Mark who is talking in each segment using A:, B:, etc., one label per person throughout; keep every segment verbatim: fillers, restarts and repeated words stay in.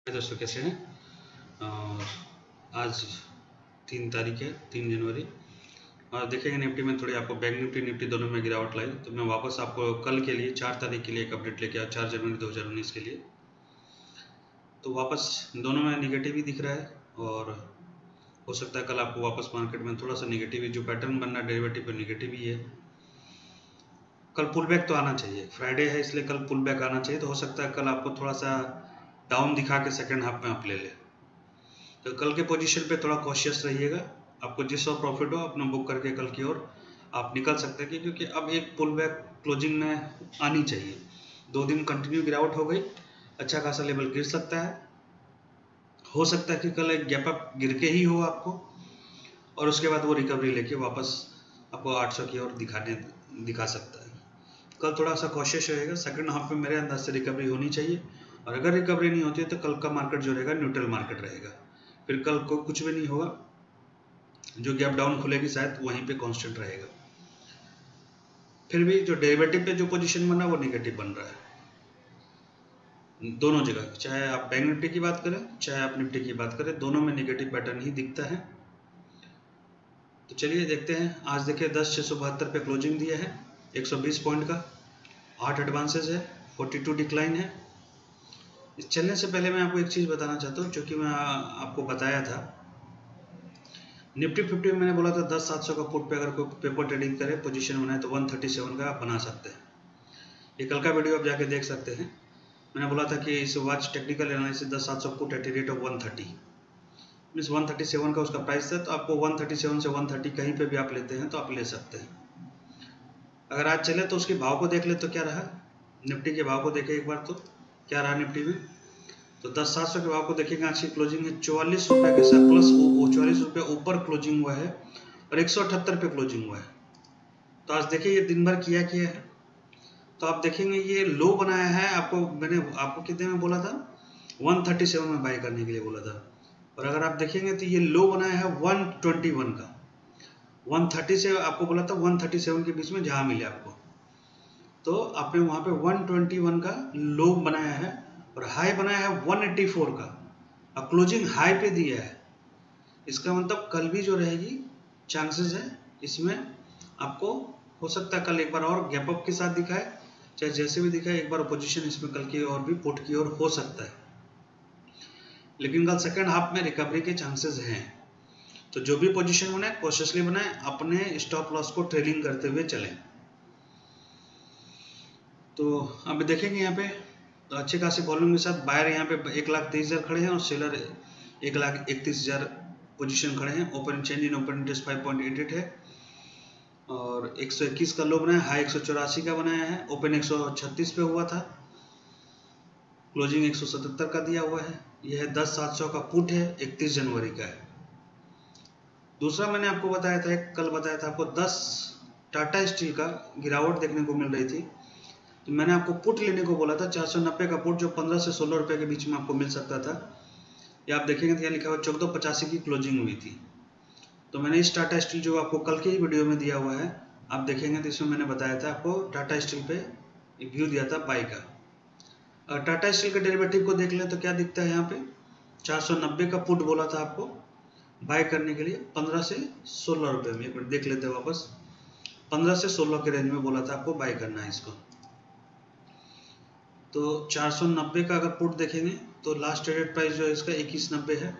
A: दोस्तों कैसे हैं। और आज तीन तारीख है, तीन जनवरी। और देखेंगे निफ्टी में थोड़ी आपको बैंक निफ्टी निफ्टी दोनों में गिरावट लाई, तो मैं वापस आपको कल के लिए चार तारीख के लिए एक अपडेट लेके आया, चार जनवरी दो हज़ार उन्नीस के लिए। तो वापस दोनों में निगेटिव ही दिख रहा है और हो सकता है कल आपको वापस मार्केट में थोड़ा सा निगेटिव ही जो पैटर्न बनना है डेरिवेटिव पर निगेटिव ही है। कल पुल बैक तो आना चाहिए, फ्राइडे है इसलिए कल पुल बैक आना चाहिए। तो हो सकता है कल आपको थोड़ा सा डाउन दिखा के सेकेंड हाफ में आप ले लें। तो कल के पोजीशन पे थोड़ा कॉशियस रहिएगा। आपको जिस और प्रॉफिट हो अपना बुक करके कल की ओर आप निकल सकते हैं, क्योंकि अब एक पुल बैक क्लोजिंग में आनी चाहिए। दो दिन कंटिन्यू गिरावट हो गई, अच्छा खासा लेवल गिर सकता है। हो सकता है कि कल एक गैप अप गिर के ही हो आपको, और उसके बाद वो रिकवरी लेके वापस आपको आठ सौ की ओर दिखाने दिखा सकता है। कल थोड़ा सा कॉशियस रहेगा। सेकंड हाफ में मेरे अंदाज से रिकवरी होनी चाहिए, और अगर रिकवरी नहीं होती है तो कल का मार्केट जो रहेगा न्यूट्रल मार्केट रहेगा। फिर कल को कुछ भी नहीं होगा, जो गैप डाउन खुलेगी शायद वहीं पे कांस्टेंट रहेगा। फिर भी जो डेरिवेटिव पे जो पोजीशन बना वो नेगेटिव बन रहा है दोनों जगह, चाहे आप बैंक निफ्टी की बात करें चाहे आप निफ्टी की बात करें, दोनों में नेगेटिव पैटर्न ही दिखता है। तो चलिए देखते हैं। आज देखिए दस छः सौ बहत्तर पे क्लोजिंग दिया है, एक सौ बीस पॉइंट का, आठ एडवांसेज है, बयालीस डिक्लाइन है। इस चलने से पहले मैं आपको एक चीज़ बताना चाहता हूँ, जो कि मैं आपको बताया था। निफ्टी फिफ्टी में मैंने बोला था दस सात सौ का पुट पे अगर कोई पेपर ट्रेडिंग करे पोजीशन बनाए तो एक सौ सैंतीस का आप बना सकते हैं। ये कल का वीडियो आप जाके देख सकते हैं। मैंने बोला था कि इस वॉच टेक्निकल एनालिसिस दस सात सौ पुट एट रेट ऑफ एक सौ तीस मीन्स एक सौ सैंतीस का उसका प्राइस है। तो आपको एक सौ सैंतीस से एक सौ तीस कहीं पे भी आप लेते हैं तो आप ले सकते हैं। अगर आज चले तो उसके भाव को देख ले तो क्या रहा, निफ्टी के भाव को देखें एक बार तो क्या रहा निफ्टी में। तो दस सात सौ के भाव को देखेंगे, आज की क्लोजिंग है चौवालीस रुपये के साथ प्लस चौवालीस रुपये ऊपर क्लोजिंग हुआ है और एक सौ अठहत्तर पे क्लोजिंग हुआ है। तो आज देखिए ये दिन भर किया किया है। तो आप देखेंगे ये लो बनाया है। आपको मैंने आपको कितने में बोला था, एक सौ सैंतीस में बाय करने के लिए बोला था, और अगर आप देखेंगे तो ये लो बनाया है एक सौ इक्कीस का। एक सौ तीस से आपको बोला था एक सौ सैंतीस के बीच में जहाँ मिले आपको, तो आपने वहाँ पे एक सौ इक्कीस का लो बनाया है और हाई बनाया है एक सौ चौरासी का, और क्लोजिंग हाई पे दिया है। इसका मतलब कल भी जो रहेगी चांसेस है इसमें आपको हो सकता है कल एक बार और गैप अप के साथ दिखाए, चाहे जैसे भी दिखाए एक बार पोजीशन इसमें कल की और भी पुट की ओर हो सकता है। लेकिन कल सेकंड हाफ में रिकवरी के चांसेस हैं। तो जो भी पोजीशन बनाए कॉशियसली बनाए, अपने स्टॉप लॉस को ट्रेलिंग करते हुए चलें। तो अब देखेंगे यहाँ पे तो अच्छे खासी वॉल्यूम के साथ बायर यहाँ पे एक लाख तेईस हज़ार खड़े हैं और सेलर एक लाख इकतीस हज़ार पोजीशन खड़े हैं। Open change in open interest five point eight eight है और एक सौ इक्कीस का लो बनाया, हाई एक सौ चौरासी का बनाया है। ओपन एक सौ छत्तीस पे हुआ था, क्लोजिंग एक सौ सतहत्तर का दिया हुआ है। यह है दस सात सौ का पुट है, इकतीस जनवरी का है। दूसरा मैंने आपको बताया था, एक कल बताया था आपको दस टाटा स्टील का गिरावट देखने को मिल रही थी, तो मैंने आपको पुट लेने को बोला था चार सौ नब्बे का पुट, जो पंद्रह से सोलह रुपये के बीच में आपको मिल सकता था। या आप देखेंगे तो यहाँ लिखा हुआ चौदह पचासी की क्लोजिंग हुई थी। तो मैंने इस टाटा स्टील जो आपको कल के ही वीडियो में दिया हुआ है, आप देखेंगे तो इसमें मैंने बताया था आपको टाटा स्टील पे एक व्यू दिया था बाई का। और टाटा स्टील के डेरिवेटिव को देख लें तो क्या दिखता है यहाँ पे, चार सौ नब्बे का पुट बोला था आपको बाय करने के लिए पंद्रह से सोलह रुपये में। एक मिनट देख लेते हैं वापस, पंद्रह से सोलह के रेंज में बोला था आपको बाय करना है इसको। तो चार सौ नब्बे का अगर पुट देखेंगे तो लास्ट ट्रेडेड प्राइस जो है इसका इक्कीस नब्बे है।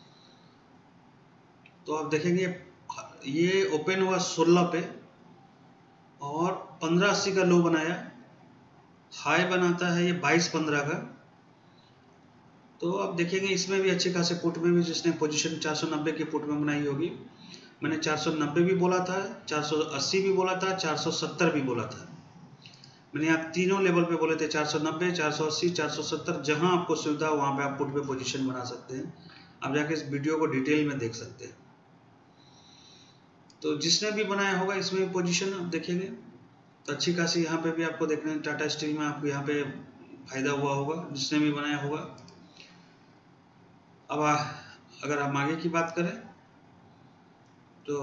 A: तो आप देखेंगे ये ओपन हुआ सोलह पे और पंद्रह अस्सी का लो बनाया, हाई बनाता है ये बाईस पंद्रह का। तो आप देखेंगे इसमें भी अच्छे खासे पुट में भी जिसने पोजीशन चार सौ नब्बे की पुट में बनाई होगी, मैंने चार सौ नब्बे भी बोला था, चार सौ अस्सी भी बोला था, चार सौ सत्तर भी बोला था। मैंने यहाँ तीनों लेवल पे बोले थे, चार सौ नब्बे, चार सौ अस्सी, चार सौ सत्तर, जहां आपको सुविधा हो वहां पे आप पुट पे पोजीशन बना सकते हैं। आप जाके इस वीडियो को डिटेल में देख सकते हैं। तो जिसने भी बनाया होगा इसमें पोजीशन आप देखेंगे तो अच्छी खासी यहाँ पे भी आपको देखने टाटा स्टील में आपको यहाँ पे फायदा हुआ होगा जिसने भी बनाया होगा। अब आ, अगर हम आगे की बात करें तो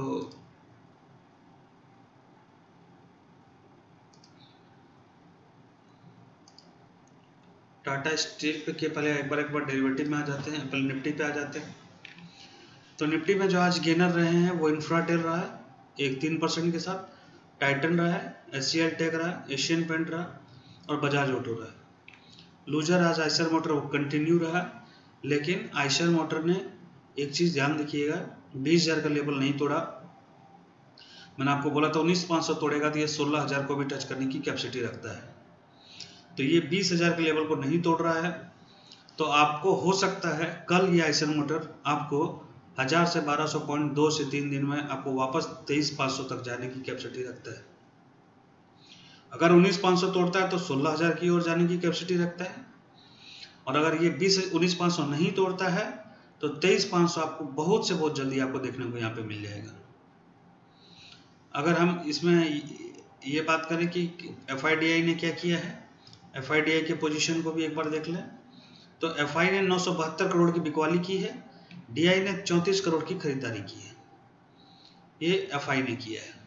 A: टाटा स्टील पे के पहले एक बार एक बार डेरिवेटिव में आ जाते हैं, पहले निफ्टी पे आ जाते हैं। तो निफ्टी में जो आज गेनर रहे हैं वो इंफ्राटेल रहा है एक तीन परसेंट के साथ, टाइटन रहा है, एचसीएल टेक रहा है, एशियन पेंट रहा और बजाज ऑटो रहा। लूजर आज आइशर मोटर वो कंटिन्यू रहा, लेकिन आइशर मोटर ने एक चीज़ ध्यान रखिएगा, बीस हज़ार का लेवल नहीं तोड़ा। मैंने आपको बोला था उन्नीस पाँच सौ तोड़ेगा तो ये सोलह हज़ार को भी टच करने की कैपेसिटी रखता है। तो ये बीस हज़ार के लेवल को नहीं तोड़ रहा है, तो आपको हो सकता है कल ये आइशर मोटर आपको हज़ार से बारह सौ पॉइंट दो से तीन दिन में आपको वापस तेईस पाँच सौ तक जाने की कैपेसिटी रखता है। अगर उन्नीस पाँच सौ तोड़ता है तो सोलह हज़ार की ओर जाने की कैपेसिटी रखता है, और अगर ये बीस उन्नीस पाँच सौ नहीं तोड़ता है तो तेईस पाँच सौ आपको बहुत से बहुत जल्दी आपको देखने को यहाँ पे मिल जाएगा। अगर हम इसमें ये बात करें कि एफ आई डी आई ने क्या किया है, एफ आई डी आई के पोजीशन को भी एक बार देख लें। तो एफ आई ने नौ सौ बहत्तर करोड़ की बिकवाली की है, डी आई ने चौंतीस करोड़ की खरीदारी की है, ये एफ आई ने किया है।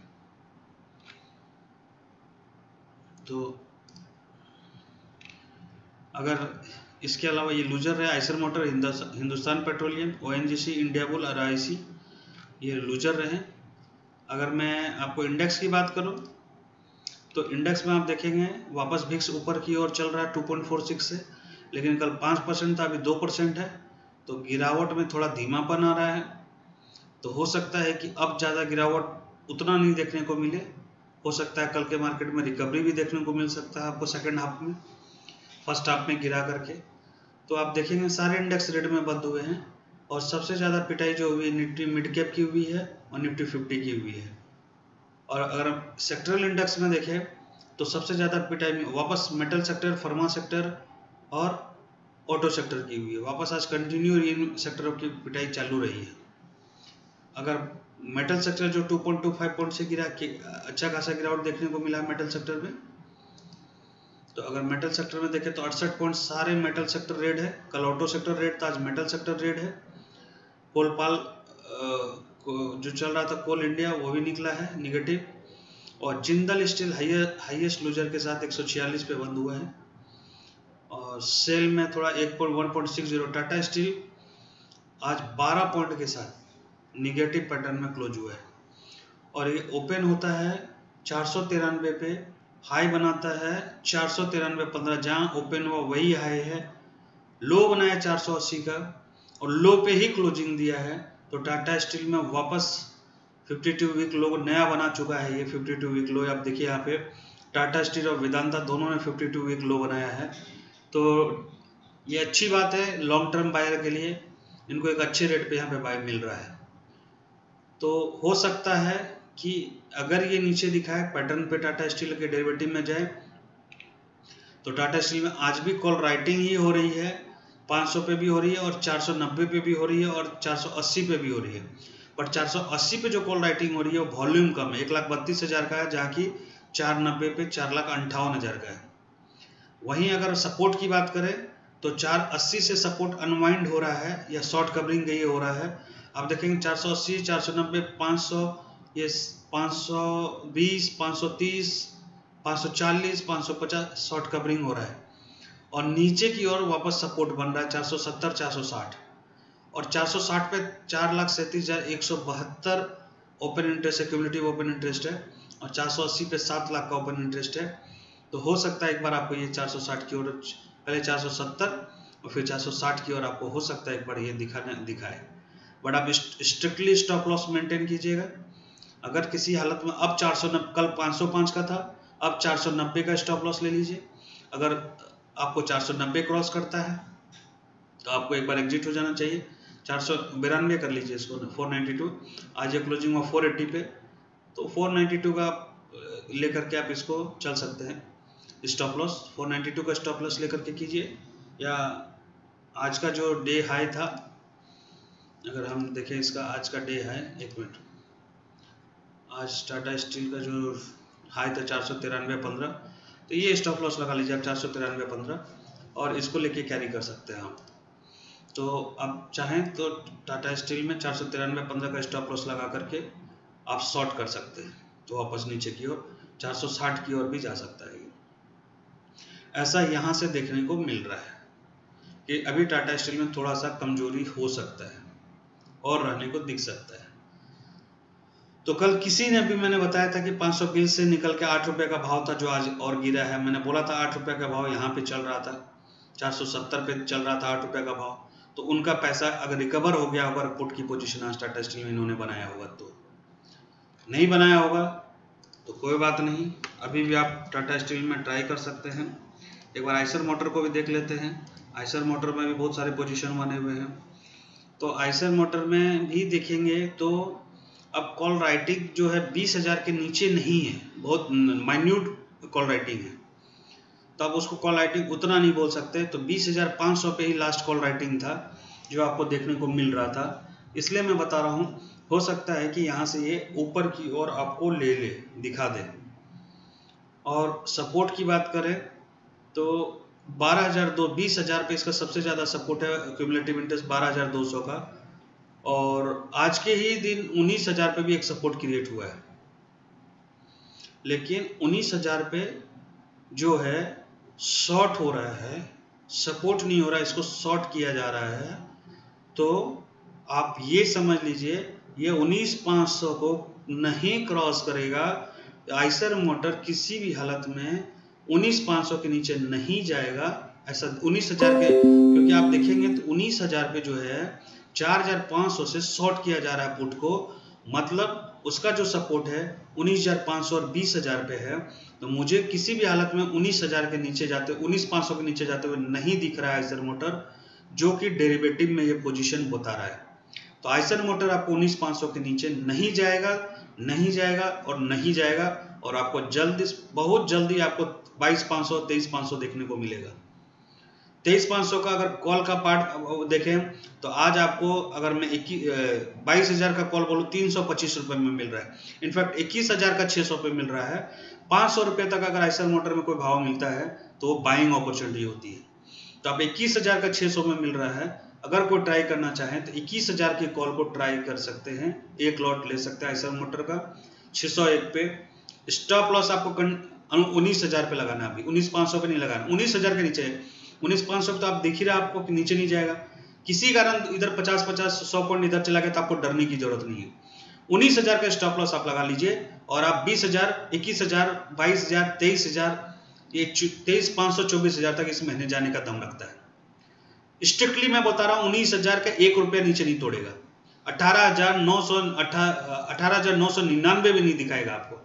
A: तो अगर इसके अलावा ये लूजर है Eicher motor, Hindustan petroleum, O N G C, India bull, R I C, ये लूजर रहे। अगर मैं आपको इंडेक्स की बात करूं तो इंडेक्स में आप देखेंगे वापस विक्स ऊपर की ओर चल रहा है टू पॉइंट फोर सिक्स से, लेकिन कल पाँच परसेंट था, अभी दो परसेंट है, तो गिरावट में थोड़ा धीमापन आ रहा है। तो हो सकता है कि अब ज़्यादा गिरावट उतना नहीं देखने को मिले, हो सकता है कल के मार्केट में रिकवरी भी देखने को मिल सकता है आपको सेकेंड हाफ में, फर्स्ट हाफ में गिरा करके। तो आप देखेंगे सारे इंडेक्स रेट में बंद हुए हैं, और सबसे ज़्यादा पिटाई जो हुई निफ्टी मिड कैप की हुई है और निफ्टी फिफ्टी की हुई है। और अगर हम सेक्टरल इंडेक्स में देखें तो सबसे ज़्यादा पिटाई में वापस मेटल सेक्टर, फार्मा सेक्टर और ऑटो सेक्टर की हुई है। वापस आज कंटिन्यू इन सेक्टरों की पिटाई चालू रही है। अगर मेटल सेक्टर जो two point two five point से गिरा कि अच्छा खासा गिरावट देखने को मिला है मेटल सेक्टर में। तो अगर मेटल सेक्टर में देखें तो अड़सठ पॉइंट सारे मेटल सेक्टर रेड है, कल ऑटो सेक्टर रेड था, आज मेटल सेक्टर रेड है। कोलपाल जो चल रहा था कोल इंडिया वो भी निकला है निगेटिव, और जिंदल स्टील हाईएस्ट लूजर के साथ एक सौ छियालीस पे बंद हुआ है। और सेल में थोड़ा एक point one point six zero Tata steel आज बारह पॉइंट के साथ निगेटिव पैटर्न में क्लोज हुआ है, और ये ओपन होता है चार सौ तिरानवे पे, हाई बनाता है चार सौ तिरानवे पंद्रह, जहाँ ओपन हुआ वही हाई है, लो बनाया चार सौ अस्सी का और लो पे ही क्लोजिंग दिया है। तो टाटा स्टील में वापस बावन वीक लो नया बना चुका है, ये बावन वीक लो आप देखिए यहाँ पे टाटा स्टील और वेदांता दोनों ने बावन वीक लो बनाया है। तो ये अच्छी बात है लॉन्ग टर्म बायर के लिए, इनको एक अच्छे रेट पे यहाँ पे बाय मिल रहा है। तो हो सकता है कि अगर ये नीचे दिखाए पैटर्न पे टाटा स्टील के डेरिवेटिव में जाए तो टाटा स्टील में आज भी कॉल राइटिंग ही हो रही है, पाँच सौ पे भी हो रही है और चार सौ नब्बे पे भी हो रही है और चार सौ अस्सी पे भी हो रही है। पर चार सौ अस्सी पे जो कॉल राइटिंग हो रही है वो वॉल्यूम कम है, एक लाख बत्तीस हज़ार का है, जहाँ की चार नब्बे पे चार लाख अंठावन हज़ार का है। वहीं अगर सपोर्ट की बात करें तो चार अस्सी से सपोर्ट अनवाइंड हो रहा है या शॉर्ट कवरिंग ये हो रहा है। आप देखेंगे चार सौ अस्सी, चार सौ नब्बे, पाँच सौ, ये पाँच सौ बीस, पाँच सौ तीस, पाँच सौ चालीस, पाँच सौ पचास शॉर्ट कवरिंग हो रहा है, और नीचे की ओर वापस सपोर्ट बन रहा है चार सौ सत्तर, चार सौ साठ, और चार सौ साठ पे चार लाख सैंतीस हज़ार एक सौ बहत्तर ओपन इंटरेस्ट है, क्यूमुलेटिव ओपन इंटरेस्ट है, और चार सौ अस्सी पे सात लाख का ओपन इंटरेस्ट है। तो हो सकता है एक बार आपको ये चार सौ साठ की ओर, पहले चार सौ सत्तर और फिर चार सौ साठ की ओर आपको हो सकता है एक बार ये दिखाने दिखाए। बट आप स्ट्रिक्टली स्टॉप लॉस मेंटेन कीजिएगा। अगर किसी हालत में अब चार सौ नब्बे, कल पाँच सौ पाँच का था, अब चार सौ नब्बे का स्टॉप लॉस ले लीजिए। अगर आपको चार सौ नब्बे क्रॉस करता है तो आपको एक बार एग्जिट हो जाना चाहिए। चार सौ बिरानवे कर लीजिए इसको, फोर नाइन्टी टू, आज ये क्लोजिंग हुआ फोर एट्टी पे, तो फोर नाइन्टी टू का लेकर के आप इसको चल सकते हैं। Stop loss four ninety two का स्टॉप लॉस लेकर के कीजिए, या आज का जो डे हाई था, अगर हम देखें इसका आज का डे हाई, एक मिनट, आज टाटा स्टील का जो हाई था चार सौ तिरानवे पंद्रह, तो ये स्टॉप लॉस लगा लीजिए आप चार सौ तिरानवे पंद्रह, और इसको लेके कैरी कर सकते हैं हम। तो आप चाहें तो टाटा स्टील में चार सौ तिरानवे पंद्रह का स्टॉप लॉस लगा करके आप शॉर्ट कर सकते हैं, तो वापस नीचे की ओर चार सौ साठ की ओर भी जा सकता है। ऐसा यहाँ से देखने को मिल रहा है। कि अभी टाटा स्टील में थोड़ा सा कमजोरी हो सकता है और रहने को दिख सकता है। तो कल किसी ने भी, मैंने बताया था कि पाँच सौ बीस से निकल के आठ रुपये का भाव था जो आज और गिरा है। मैंने बोला था आठ रुपये का भाव यहाँ पे चल रहा था, चार सौ सत्तर पे चल रहा था आठ रुपये का भाव। तो उनका पैसा अगर रिकवर हो गया होगा, पुट की पोजीशन आज टाटा स्टील में इन्होंने बनाया होगा, तो नहीं बनाया होगा तो कोई बात नहीं, अभी भी आप टाटा स्टील में ट्राई कर सकते हैं। एक बार आइसर मोटर को भी देख लेते हैं। आइसर मोटर में भी बहुत सारे पोजीशन बने हुए हैं। तो आइसर मोटर में भी देखेंगे तो अब कॉल राइटिंग जो है बीस हज़ार के नीचे नहीं है, बहुत माइन्यूट कॉल राइटिंग है, तो आप उसको कॉल राइटिंग उतना नहीं बोल सकते। तो बीस हज़ार पाँच सौ पे ही लास्ट कॉल राइटिंग था जो आपको देखने को मिल रहा था, इसलिए मैं बता रहा हूँ हो सकता है कि यहाँ से ये ऊपर की ओर आपको ले ले दिखा दे। और सपोर्ट की बात करें तो बारह हज़ार दो बीस हज़ार पे इसका सबसे ज़्यादा सपोर्ट है, क्यूमुलेटिव इंटरेस्ट बारह हज़ार दो सौ का। और आज के ही दिन उन्नीस हज़ार पे भी एक सपोर्ट क्रिएट हुआ है, लेकिन उन्नीस हज़ार पे जो है शॉर्ट हो रहा है, सपोर्ट नहीं हो रहा है, इसको शॉर्ट किया जा रहा है। तो आप ये समझ लीजिए ये उन्नीस पाँच सौ को नहीं क्रॉस करेगा। आइसर मोटर किसी भी हालत में उन्नीस पाँच सौ के नीचे नहीं जाएगा, ऐसा उन्नीस हज़ार के, क्योंकि आप देखेंगे तो उन्नीस हज़ार पे जो है चार हज़ार पाँच सौ से शॉर्ट किया जा रहा है पुट को, मतलब उसका जो सपोर्ट है उन्नीस हज़ार पाँच सौ और बीस हज़ार पे है। तो मुझे किसी भी हालत में उन्नीस हज़ार के नीचे जाते उन्नीस पाँच सौ के नीचे जाते हुए नहीं दिख रहा है आइसर मोटर, जो कि डेरिवेटिव में ये पोजीशन बता रहा है। तो आइसर मोटर आपको उन्नीस पाँच सौ के नीचे नहीं जाएगा, नहीं जाएगा और नहीं जाएगा, और आपको जल्द, बहुत जल्दी आपको बाईस पाँच सौ तेईस पाँच सौ देखने को मिलेगा। तेईस पाँच सौ का अगर कॉल का पार्ट देखें तो आज आपको, अगर मैं बाईस हज़ार का कॉल बोलूँ तीन सौ पच्चीस रुपये में मिल रहा है, इनफैक्ट इक्कीस हज़ार का छः सौ पे मिल रहा है। पाँच सौ रुपये तक अगर आइसर मोटर में कोई भाव मिलता है तो वो बाइंग अपॉर्चुनिटी होती है। तो अब इक्कीस हज़ार का छः सौ में मिल रहा है, अगर कोई ट्राई करना चाहें तो इक्कीस हज़ार की कॉल को ट्राई कर सकते हैं, एक लॉट ले सकते हैं आइसर मोटर का छः सौ एक पे। स्टॉप लॉस आपको उन्नीस हज़ार पे लगाना है, अभी उन्नीस पाँच सौ पे नहीं लगाना, उन्नीस हज़ार के नीचे। उन्नीस पाँच सौ तो आप देख ही रहे आपको कि नीचे नहीं जाएगा, किसी कारण इधर पचास पचास सौ पॉइंट इधर चला गया तो आपको डरने की जरूरत नहीं है। उन्नीस हज़ार का स्टॉप लॉस आप लगा लीजिए, और आप बीस हज़ार इक्कीस हज़ार बाईस हज़ार तेईस हज़ार ये तेईस पाँच सौ चौबीस हज़ार तक इस महीने जाने का दम रखता है। स्ट्रिक्टली मैं बता रहा हूँ उन्नीस हज़ार का एक रुपया नीचे नहीं तोड़ेगा, अठारह हज़ार नौ सौ अठारह हज़ार नौ सौ निन्यानवे भी नहीं दिखाएगा आपको।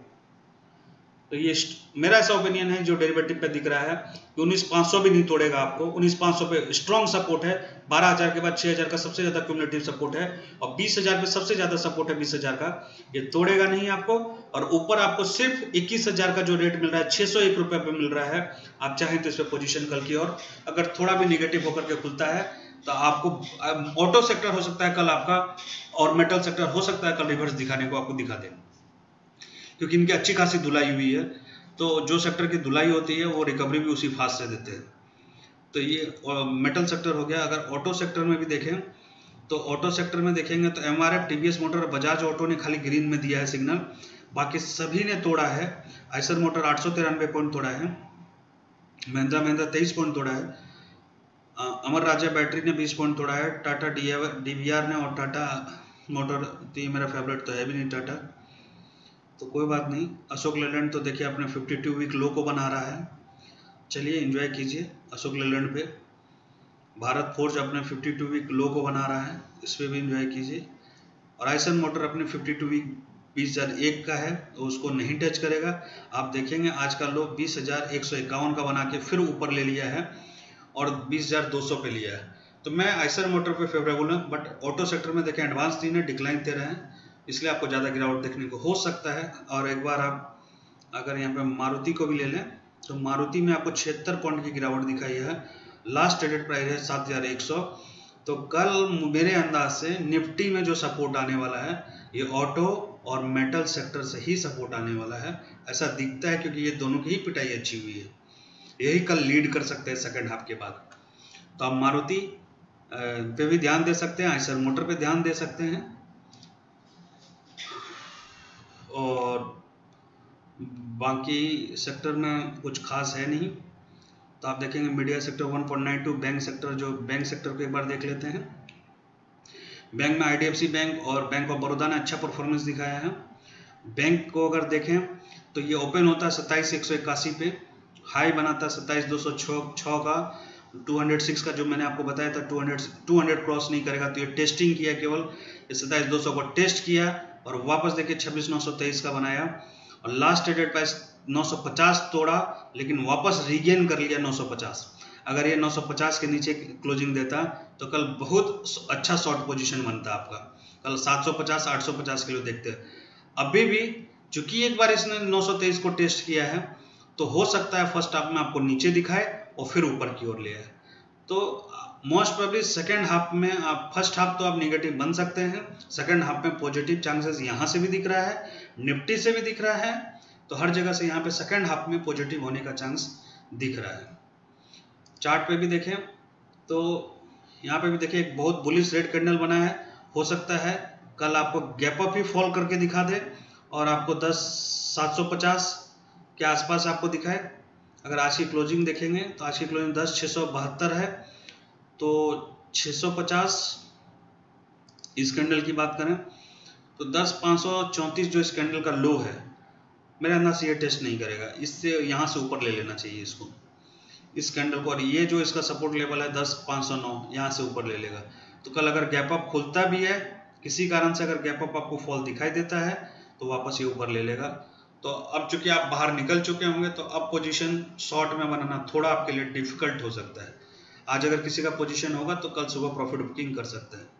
A: तो ये मेरा ऐसा ओपिनियन है जो डेरिवेटिव पे दिख रहा है कि उन्नीस पाँच सौ भी नहीं तोड़ेगा आपको। उन्नीस पाँच सौ पे स्ट्रॉन्ग सपोर्ट है, बारह हज़ार के बाद छः हज़ार का सबसे ज़्यादा क्यूमुलेटिव सपोर्ट है, और बीस हज़ार पे सबसे ज़्यादा सपोर्ट है बीस हज़ार का, ये तोड़ेगा नहीं आपको। और ऊपर आपको सिर्फ इक्कीस हज़ार का जो रेट मिल रहा है छः सौ एक रुपये पे मिल रहा है। आप चाहें तो इस पर पोजिशन कल की और अगर थोड़ा भी निगेटिव होकर के खुलता है तो आपको ऑटो सेक्टर हो सकता है कल आपका, और मेटल सेक्टर हो सकता है कल रिवर्स दिखाने को आपको दिखा दे, क्योंकि इनकी अच्छी खासी धुलाई हुई है। तो जो सेक्टर की धुलाई होती है वो रिकवरी भी उसी फास्ट से देते हैं। तो ये मेटल सेक्टर हो गया। अगर ऑटो सेक्टर में भी देखें तो ऑटो सेक्टर में देखेंगे तो MRF, TVS motor, Bajaj auto ने खाली ग्रीन में दिया है सिग्नल, बाकी सभी ने तोड़ा है। आइसर मोटर आठ सौ तिरानवे पॉइंट तोड़ा है, महिंद्रा महिंद्रा तेईस पॉइंट तोड़ा है, अमर राजा बैटरी ने बीस पॉइंट तोड़ा है, टाटा डीवीआर ने, और टाटा मोटर, तो ये मेरा फेवरेट तो है भी नहीं टाटा, तो कोई बात नहीं। अशोक लेलैंड तो देखिए अपने बावन वीक लो को बना रहा है, चलिए एंजॉय कीजिए अशोक लेलैंड पे। भारत फोर्ज अपने बावन वीक लो को बना रहा है, इस पर भी एंजॉय कीजिए। और आइसन मोटर अपने बावन वीक बीस हज़ार एक का है तो उसको नहीं टच करेगा। आप देखेंगे आज का लो बीस हज़ार एक सौ इक्यावन का बना के फिर ऊपर ले लिया है और बीस हज़ार दो सौ पे लिया है। तो मैं आइसर मोटर पे फेवरेबल हूँ, बट ऑटो सेक्टर में देखें एडवांस तीन है, डिक्लाइन दे रहे हैं, इसलिए आपको ज़्यादा गिरावट देखने को हो सकता है। और एक बार आप अगर यहाँ पे मारुति को भी ले लें तो मारुति में आपको छिहत्तर पॉइंट की गिरावट दिखाई है, लास्ट ट्रेडेड प्राइस है सात हज़ार एक सौ। तो कल मेरे अंदाज से निफ्टी में जो सपोर्ट आने वाला है ये ऑटो और मेटल सेक्टर से ही सपोर्ट आने वाला है, ऐसा दिखता है, क्योंकि ये दोनों की ही पिटाई अच्छी हुई है, यही कल लीड कर सकते हैं सेकेंड हाफ के बाद। तो आप मारुति पे भी ध्यान दे सकते हैं, आइसर मोटर पे ध्यान दे सकते हैं, और बाकी सेक्टर में कुछ खास है नहीं। तो आप देखेंगे media sector one point nine two, bank sector, जो बैंक सेक्टर को एक बार देख लेते हैं। बैंक में आईडीएफसी बैंक और बैंक ऑफ बड़ौदा ने अच्छा परफॉर्मेंस दिखाया है। बैंक को अगर देखें तो ये ओपन होता है सत्ताईस एक सौ इक्यासी पे, हाई बनाता है सत्ताईस दो सौ छः का, दो सौ छह का जो मैंने आपको बताया था दो सौ दो सौ क्रॉस नहीं करेगा, तो ये टेस्टिंग किया, केवल सत्ताईस दो सौ को टेस्ट किया और वापस देखिए छब्बीस नौ सौ तेईस का बनाया और लास्ट ट्रेडेड प्राइस नौ सौ पचास तोड़ा, लेकिन वापस रीगेन कर लिया नौ सौ पचास। अगर ये नौ सौ पचास के नीचे क्लोजिंग देता तो कल बहुत अच्छा शॉर्ट पोजीशन बनता आपका, कल सात सौ पचास आठ सौ पचास किलो देखते हैं। अभी भी चूंकि एक बार इसने नौ सौ तेईस को टेस्ट किया है तो हो सकता है फर्स्ट हाफ में आपको नीचे दिखाए और फिर ऊपर की ओर ले आए। तो मोस्ट प्रोबेबली सेकेंड हाफ में आप, फर्स्ट हाफ तो आप नेगेटिव बन सकते हैं, सेकेंड हाफ में पॉजिटिव चांसेस यहाँ से भी दिख रहा है, निफ्टी से भी दिख रहा है, तो हर जगह से यहाँ पे सेकेंड हाफ में पॉजिटिव होने का चांस दिख रहा है। चार्ट पे भी देखें तो यहाँ पे भी देखिए एक बहुत बुलिश रेड कैंडल बना है, हो सकता है कल आपको गैप अप ही फॉल करके दिखा दे और आपको दस सात सौ पचास के आसपास आपको दिखाए। अगर आज की क्लोजिंग देखेंगे तो आज की क्लोजिंग दस छः सौ बहत्तर है, तो छः सौ पचास इस कैंडल की बात करें तो दस पाँच सौ चौंतीस जो इस कैंडल का लो है, मेरे अंदाज से ये टेस्ट नहीं करेगा, इससे यहाँ से ऊपर ले लेना चाहिए इसको, इस कैंडल को, और ये जो इसका सपोर्ट लेवल है दस पाँच सौ नौ, यहाँ से ऊपर ले लेगा। तो कल अगर गैप अप खुलता भी है किसी कारण से, अगर गैप अप आपको फॉल दिखाई देता है तो वापस ये ऊपर ले लेगा। तो अब चूंकि आप बाहर निकल चुके होंगे तो अब पोजीशन शॉर्ट में बनाना थोड़ा आपके लिए डिफिकल्ट हो सकता है। आज अगर किसी का पोजीशन होगा तो कल सुबह प्रॉफिट बुकिंग कर सकते हैं।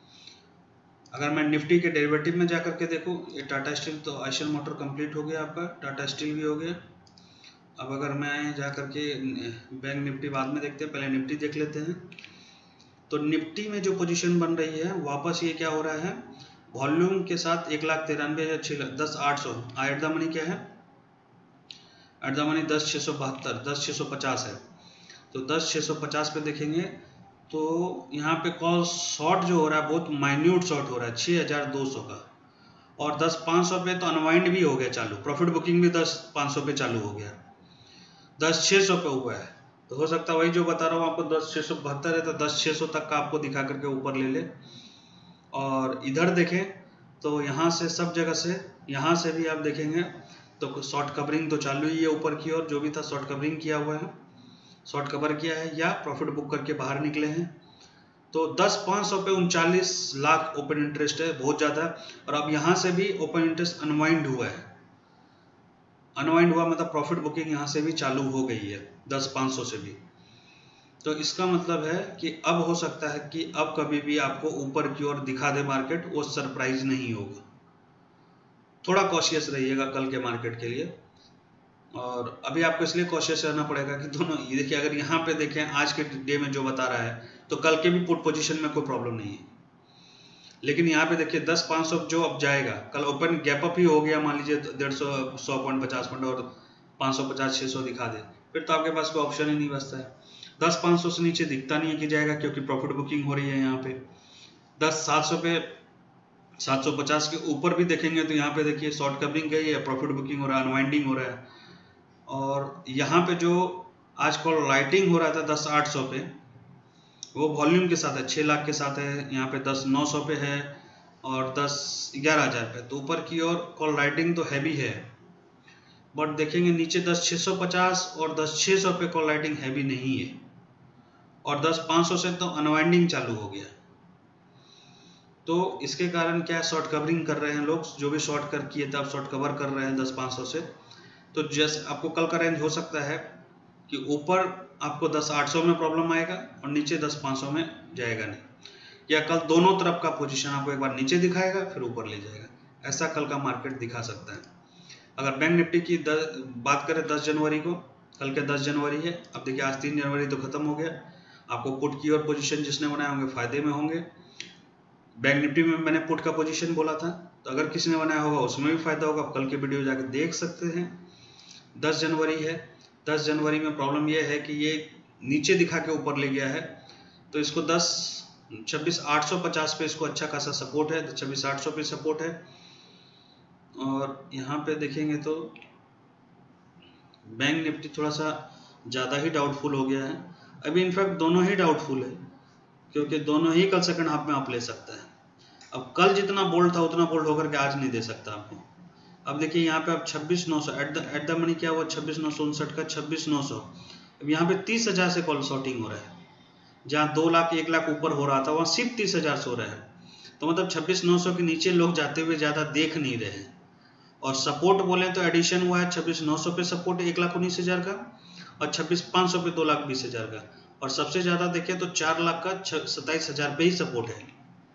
A: अगर मैं निफ्टी के डेरिवेटिव में जाकर के देखूं, ये टाटा स्टील तो आइशर मोटर कंप्लीट हो गया आपका, टाटा स्टील भी हो गया। अब अगर मैं जाकर के बैंक निफ्टी बाद में देखते हैं, पहले निफ्टी देख लेते हैं। तो निफ्टी में जो पोजीशन बन रही है वापस ये क्या हो रहा है, वॉल्यूम के साथ एक लाख तिरानवे हजार छः लाख दस आठ सौ, एट द मनी क्या है, एट द मनी दस छः सौ बहत्तर, दस छः सौ पचास है। तो दस छः सौ पचास पे देखेंगे तो यहाँ पे कॉल शॉर्ट जो हो रहा है बहुत माइन्यूट शॉर्ट हो रहा है छः हजार दो सौ का, और दस पाँच सौ पे तो अनवाइंड भी हो गया चालू, प्रॉफिट बुकिंग भी दस पाँच सौ पे चालू हो गया, दस छः सौ पे हुआ है। तो हो सकता है वही जो बता रहा हूँ आपको, दस छः सौ बहत्तर है तो दस छः सौ तक का आपको दिखा करके ऊपर ले ले। और इधर देखें तो यहाँ से सब जगह से, यहाँ से भी आप देखेंगे तो शॉर्ट कवरिंग तो चालू ही है ऊपर की ओर, जो भी था शॉर्ट कवरिंग किया हुआ है, शॉर्ट कवर किया है या प्रॉफिट बुक करके बाहर निकले हैं। तो दस पाँच सौ पे उनचालीस लाख ओपन इंटरेस्ट है, बहुत ज़्यादा। और अब यहाँ से भी ओपन इंटरेस्ट अनवाइंड हुआ है, अनवाइंड हुआ मतलब प्रॉफिट बुकिंग यहाँ से भी चालू हो गई है दस पाँच सौ से भी। तो इसका मतलब है कि अब हो सकता है कि अब कभी भी आपको ऊपर की ओर दिखा दे मार्केट, वो सरप्राइज नहीं होगा। थोड़ा कॉशियस रहिएगा कल के मार्केट के लिए, और अभी आपको इसलिए कॉशियस रहना पड़ेगा कि दोनों, ये देखिए अगर यहाँ पे देखें आज के डे में जो बता रहा है तो कल के भी पुट पोजीशन में कोई प्रॉब्लम नहीं है, लेकिन यहाँ पे देखिए दस पाँच सौ जो अब जाएगा, कल ओपन गैप अप ही हो गया मान लीजिए डेढ़ सौ सौ पॉइंट पचास पॉइंट और पाँच सौ पचास छः सौ दिखा दे, फिर तो आपके पास कोई ऑप्शन ही नहीं बचता है। दस पाँच सौ से नीचे दिखता नहीं है कि जाएगा, क्योंकि प्रॉफिट बुकिंग हो रही है यहाँ पे। दस सात सौ पे सात सौ पचास के ऊपर भी देखेंगे तो यहाँ पे देखिए शॉर्ट कवरिंग गई है, प्रॉफिट बुकिंग हो रहा है, अनवाइंडिंग हो रहा है। और यहाँ पे जो आज कॉल राइटिंग हो रहा था दस आठ सौ पे, वो वॉल्यूम के साथ है, छः लाख के साथ है, यहाँ पे दस नौ सौ पे है और दस ग्यारह हज़ार पे, तो ऊपर की ओर कॉल राइटिंग तो हैवी है। बट देखेंगे नीचे दस छः सौ पचास और दस छः सौ पे कॉल राइटिंग हैवी नहीं है, और दस पाँच सौ से तो अनवाइंडिंग चालू हो गया। तो इसके कारण क्या शॉर्ट कवरिंग कर रहे हैं लोग, जो भी शॉर्ट कर किए थे अब शॉर्ट कवर कर रहे हैं दस पाँच सौ से। तो जैसे आपको कल का रेंज हो सकता है कि ऊपर आपको दस आठ सौ में प्रॉब्लम आएगा और नीचे दस पाँच सौ में जाएगा नहीं, या कल दोनों तरफ का पोजीशन आपको एक बार नीचे दिखाएगा फिर ऊपर ले जाएगा, ऐसा कल का मार्केट दिखा सकता है। अगर बैंक निफ्टी की दस, बात करें दस जनवरी को, कल के दस जनवरी है, अब देखिए आज तीन जनवरी तो खत्म हो गया, आपको पुट की ओर पोजीशन जिसने बनाए होंगे फायदे में होंगे। बैंक निफ्टी में मैंने पुट का पोजीशन बोला था, तो अगर किसी ने बनाया होगा उसमें भी फायदा होगा, आप कल के वीडियो जाकर देख सकते हैं। दस जनवरी है, दस जनवरी में प्रॉब्लम यह है कि ये नीचे दिखा के ऊपर ले गया है, तो इसको दस छब्बीस आठ सौ पचास पे इसको अच्छा खासा सपोर्ट है, तो छब्बीस आठ सौ पे सपोर्ट है। और यहाँ पे देखेंगे तो बैंक निफ्टी थोड़ा सा ज़्यादा ही डाउटफुल हो गया है। अभी इनफैक्ट दोनों ही डाउटफुल है, क्योंकि दोनों ही कल सेकंड हाफ में आप ले सकते हैं। अब कल जितना बोल्ड था उतना बोल्ड होकर के आज नहीं दे सकता आपको। अब देखिए यहाँ पे आप छब्बीस नौ सौ at the at the money क्या हुआ, छब्बीस नौ सौ उनसठ का छब्बीस नौ सौ। अब यहाँ पे तीस हजार से कॉल शॉर्टिंग हो रहा है, जहाँ दो लाख एक लाख ऊपर हो रहा था वहाँ सिर्फ तीस हजार सो रहा है। तो मतलब छब्बीस नौ सौ के नीचे लोग जाते हुए ज़्यादा देख नहीं रहे हैं। और सपोर्ट बोले तो एडिशन हुआ है छब्बीस नौ सौ पे सपोर्ट एक लाख उन्नीस हजार का, और छब्बीस पाँच सौ पे दो लाख बीस हजार का, और सबसे ज़्यादा देखें तो चार लाख का सत्ताईस हजार पे ही सपोर्ट है।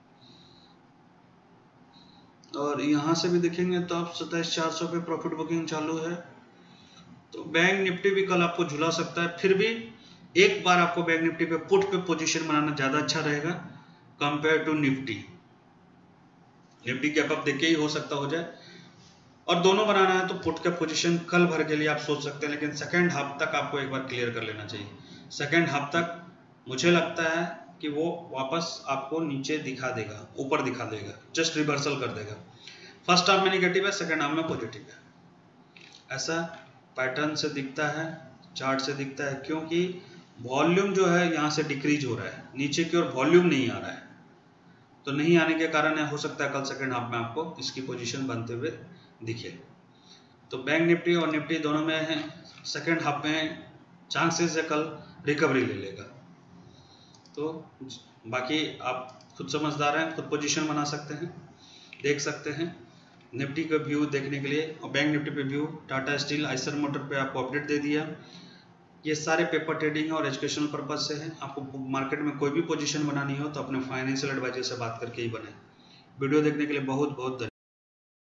A: और यहाँ से भी देखेंगे तो आप सत्ताईस चार सौ पे प्रॉफिट बुकिंग चालू है। तो बैंक निफ्टी भी कल आपको झुला सकता है। फिर भी एक बार आपको बैंक निफ्टी पे पुट पे पोजीशन बनाना ज़्यादा अच्छा रहेगा compare to Nifty. Nifty gap up देख के ही हो सकता हो जाए, और दोनों बनाना है तो पुट का पोजीशन कल भर के लिए आप सोच सकते हैं, लेकिन सेकेंड हाफ तक आपको एक बार क्लियर कर लेना चाहिए। सेकेंड हाफ तक मुझे लगता है कि वो वापस आपको नीचे दिखा देगा, ऊपर दिखा देगा, जस्ट रिवर्सल कर देगा। फर्स्ट हाफ में निगेटिव है, सेकेंड हाफ में पॉजिटिव है, ऐसा पैटर्न से दिखता है, चार्ट से दिखता है। क्योंकि वॉल्यूम जो है यहाँ से डिक्रीज हो रहा है, नीचे की ओर वॉल्यूम नहीं आ रहा है, तो नहीं आने के कारण हो सकता है कल सेकेंड हाफ में आपको इसकी पोजीशन बनते हुए दिखे। तो बैंक निफ्टी और निफ्टी दोनों में है सेकेंड हाफ में चांसेस है कल रिकवरी ले लेगा। तो बाकी आप खुद समझदार हैं, खुद पोजीशन बना सकते हैं, देख सकते हैं। निफ्टी का व्यू देखने के लिए और बैंक निफ्टी पे view Tata steel Eicher motor पे आपको अपडेट दे दिया। ये सारे पेपर ट्रेडिंग और एजुकेशनल पर्पज से है। आपको मार्केट में कोई भी पोजीशन बनानी हो तो अपने फाइनेंशियल एडवाइजर से बात करके ही बने। वीडियो देखने के लिए बहुत बहुत धन्यवाद।